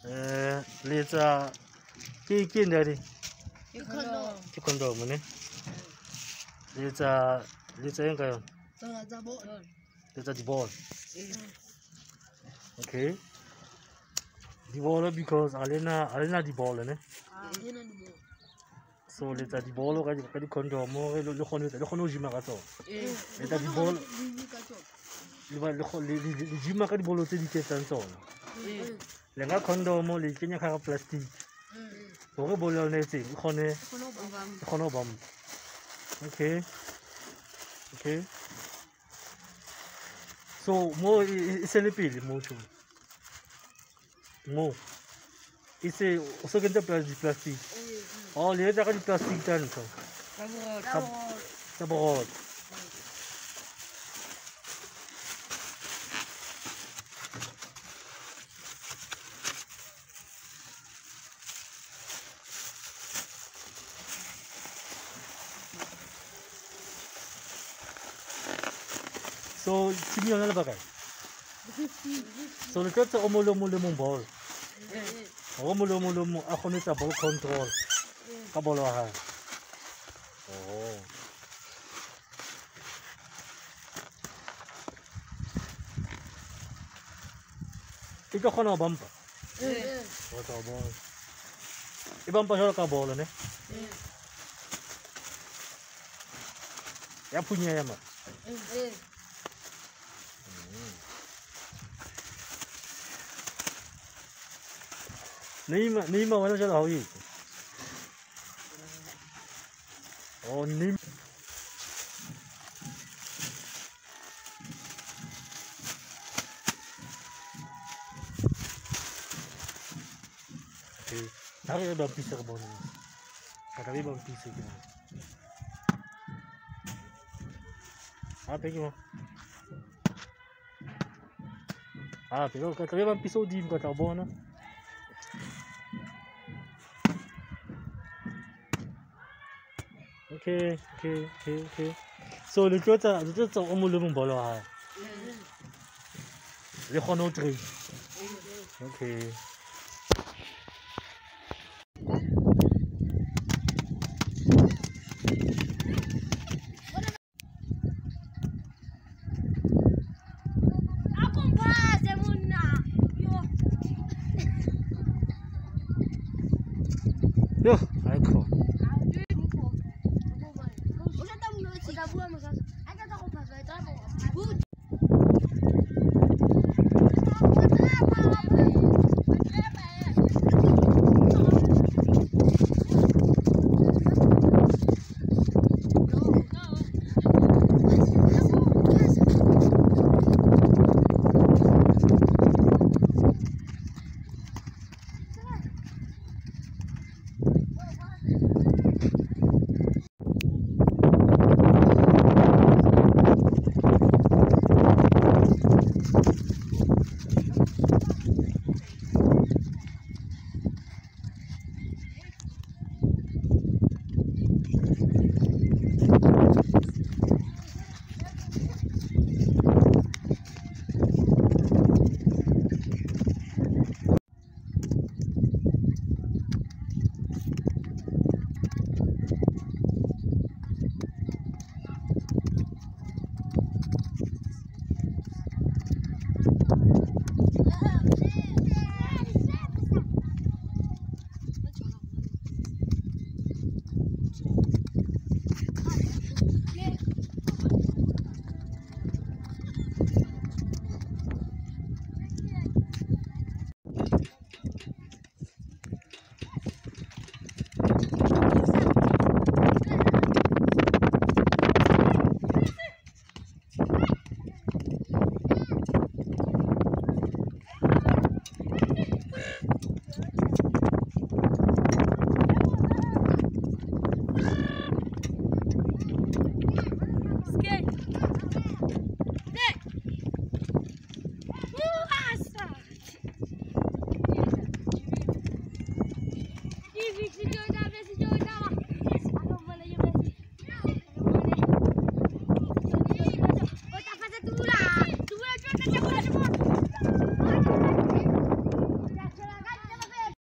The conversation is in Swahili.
Letsa ke ndari ke condom ne letsa yang kayo letsa di ball okay di ball because alena di ball ne so letsa di ball ka di condom le khono jima ka tsona letsa di ball le jima ka di ball tse di tsetsang tsona le nga condom le kenya ka plastic gore bolo ne tse khono bam okay so mo se le pele motho mo ise o se kenta plastic oh le etsa ka di plastic tanto sa borot so sini ona le bakay so le tsa o molo mong ball o molo a khone tsa ball control ka bolo ha oh e ka khona bampa o ta ball e bampa jalo ka bolo ne ya punya ya ma Nima wala siya hawig. Oh, nim. Okay. Nakakita ba ang pisa ka ba naman? Katabi ba ang pisa ka? Pegi mo. Pero katabi ba ang pisa o di mo katabo na? Okay. So le tsa o mo le mong bolo ha. Le khono tri. Okay. Yo.